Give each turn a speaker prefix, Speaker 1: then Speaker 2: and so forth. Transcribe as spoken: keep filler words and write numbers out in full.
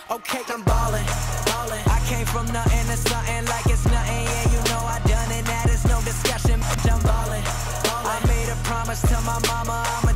Speaker 1: Okay, I'm ballin', ballin'. I came from nothing to something like it's nothing. Yeah, you know I done it, that is no discussion. I'm ballin', ballin'. I made a promise to my mama, I'ma